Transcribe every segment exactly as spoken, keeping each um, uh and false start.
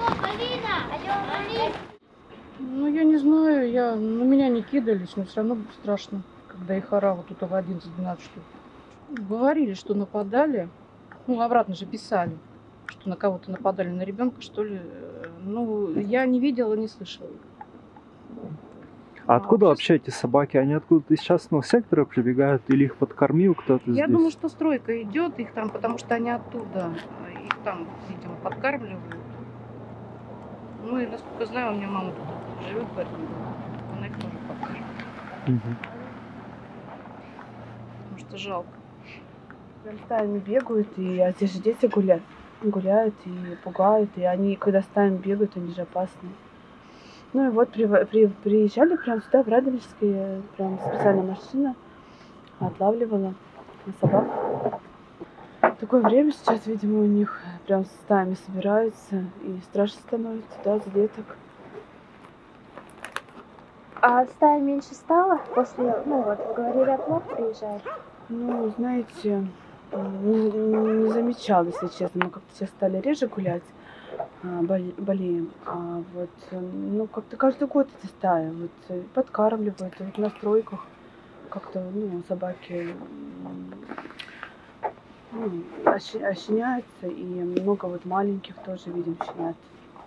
Ну, я не знаю, я, на меня не кидались, но все равно страшно, когда их орало тут в одиннадцать-двенадцать штук. Говорили, что нападали, ну, обратно же писали, что на кого-то нападали, на ребенка, что ли. Ну, я не видела, не слышала. А откуда а вообще эти собаки? Они откуда-то из частного сектора прибегают или их подкормил кто-то здесь? Я думаю, что стройка идет их там, потому что они оттуда. Их там, видимо, подкармливают. Ну и, насколько знаю, у меня мама тут живет в этом доме. Она их тоже подкармливает. Угу. Потому что жалко. Прям стаями бегают, и а здесь же дети гуляют, гуляют и пугают. И они, когда стаями бегают, они же опасны. Ну и вот при, при, приезжали прям сюда, в Радонежский, прям специальная машина отлавливала собак. Такое время сейчас, видимо, у них прям стаями собираются, и страшно становится, да, за деток. А стая меньше стала после, ну вот, вы говорили, отлов приезжает? Ну, знаете, не, не замечала, если честно. Мы как-то сейчас стали реже гулять, болеем. А вот, ну, как-то каждый год эти стаи вот, подкармливают. Вот на стройках как-то, ну, собаки ну, ощеняются, и много вот маленьких тоже видим щенят.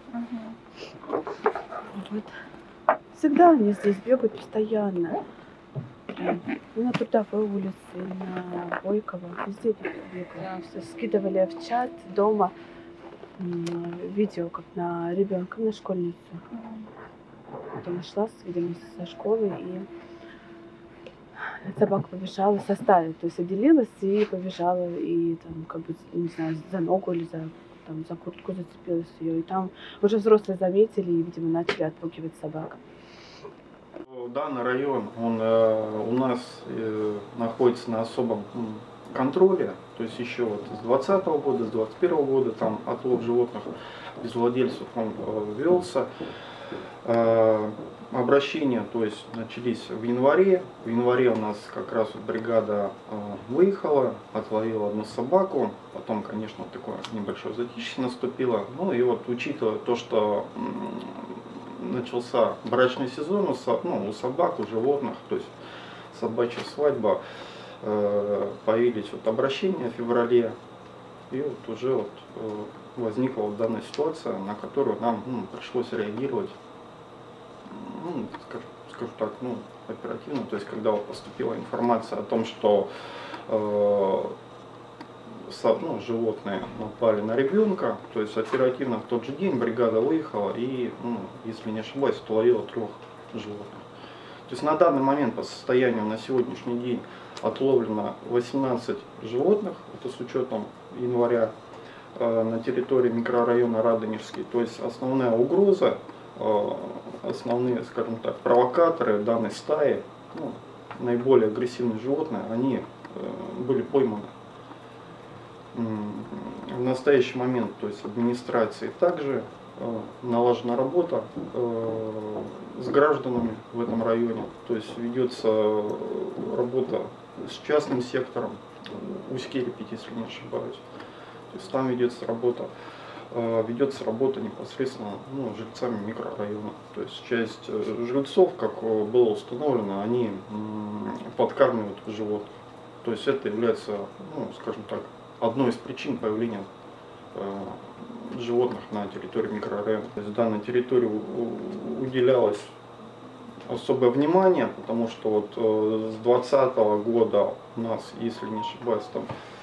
Угу. Вот. Всегда они здесь бегают постоянно. Прям. И на Трудовой улице, и на Бойкова, везде бегают. Скидывали в чат дома видео, как на ребенка, на школьницу. Потом нашла, видимо, со школы, и собака побежала со стаи, то есть отделилась и побежала, и там, как бы, не знаю, за ногу или за, там, за куртку зацепилась ее. И там уже взрослые заметили и, видимо, начали отпугивать собак. Данный район, он э, у нас э, находится на особом контроле, то есть еще вот с двадцатого года, с двадцать первого года там отлов животных без владельцев он э, велся. Э, обращения, то есть начались в январе. В январе у нас как раз вот бригада э, выехала, отловила одну собаку. Потом, конечно, такое небольшое затишье наступило. Ну и вот учитывая то, что начался брачный сезон у, ну, у собак, у животных, то есть собачья свадьба, э, появились вот обращения в феврале, и вот уже вот э, возникла вот данная ситуация, на которую нам ну, пришлось реагировать, ну, скажу, скажу так, ну, оперативно, то есть когда вот поступила информация о том, что э, ну, животные напали на ребенка, то есть оперативно в тот же день бригада выехала и, ну, если не ошибаюсь, отловила трех животных. То есть на данный момент по состоянию на сегодняшний день отловлено восемнадцать животных, это с учетом января, э, на территории микрорайона Радонежский. То есть основная угроза, э, основные, скажем так, провокаторы данной стаи, ну, наиболее агрессивные животные, они э, были пойманы. В настоящий момент, то есть администрации также э, налажена работа э, с гражданами в этом районе, то есть ведется работа с частным сектором, Усть-Керепить, если не ошибаюсь, то есть там ведется работа, э, ведется работа непосредственно ну, жильцами микрорайона, то есть часть жильцов, как было установлено, они э, подкармливают животных, то есть это является, ну, скажем так, одной из причин появления э, животных на территории микрорайона. То есть данной территории уделялось особое внимание, потому что вот э, с двадцатого года у нас, если не ошибаюсь, там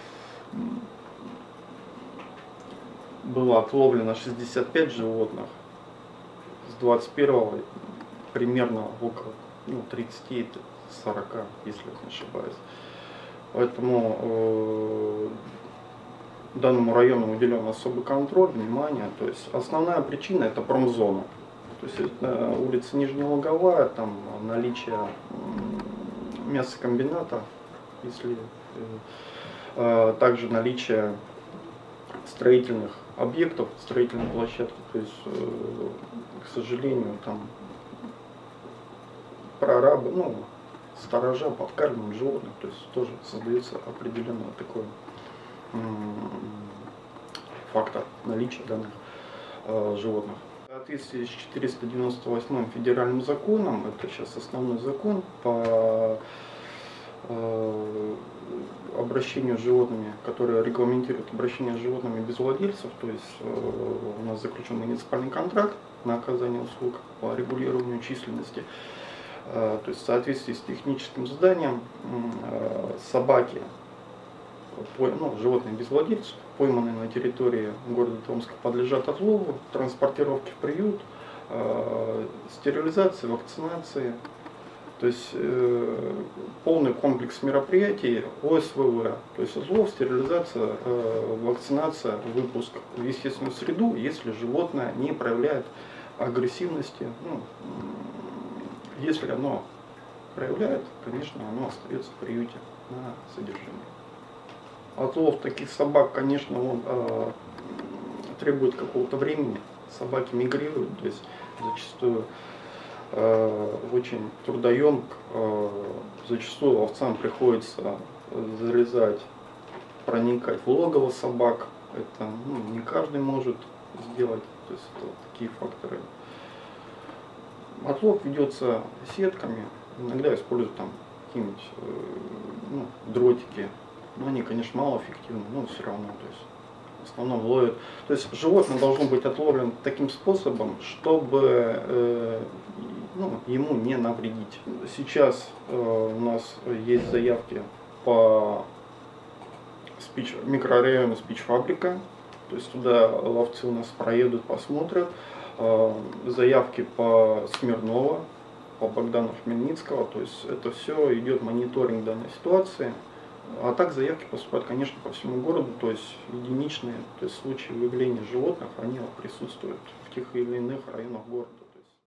было отловлено шестьдесят пять животных, с двадцать первого примерно около ну, тридцати-сорока, если не ошибаюсь. Поэтому э, данному району уделен особый контроль, внимание. То есть основная причина это промзона. То есть это улица Нижняя Луговая, там наличие мясокомбината, если э, также наличие строительных объектов, строительной площадки. То есть, э, к сожалению, там прорабы, ну, сторожа подкармливают животных, то есть тоже создается определенный такой фактор наличия данных э, животных. В соответствии с четыреста девяносто восьмым федеральным законом, это сейчас основной закон по э, обращению с животными, который регламентирует обращение с животными без владельцев, то есть э, у нас заключен муниципальный контракт на оказание услуг по регулированию численности. Э, то есть в соответствии с техническим заданием э, собаки, ну, животные без владельцев, пойманные на территории города Томска, подлежат отлову, транспортировке в приют, э, стерилизации, вакцинации. То есть э, полный комплекс мероприятий О С В В, то есть отлов, стерилизация, э, вакцинация, выпуск в естественную среду, если животное не проявляет агрессивности. Ну, если оно проявляет, конечно, оно остается в приюте на содержании. Отлов таких собак, конечно, он э, требует какого-то времени. Собаки мигрируют, то есть зачастую э, очень трудоемк. Э, зачастую овцам приходится залезать, проникать в логово собак. Это ну, не каждый может сделать. То есть это такие факторы. Отлов ведется сетками. Иногда используют там какие-нибудь э, ну, дротики. Но они, конечно, малоэффективны, но все равно, то есть в основном ловят. То есть животное должно быть отловлено таким способом, чтобы э, ну, ему не навредить. Сейчас э, у нас есть заявки по спич, микрорайону спич-фабрика, то есть туда ловцы у нас проедут, посмотрят. Э, заявки по Смирнова, по Богдана Хмельницкого, то есть это все идет мониторинг данной ситуации. А так заявки поступают, конечно, по всему городу, то есть единичные, то есть случаи выявления животных, они присутствуют в тех или иных районах города.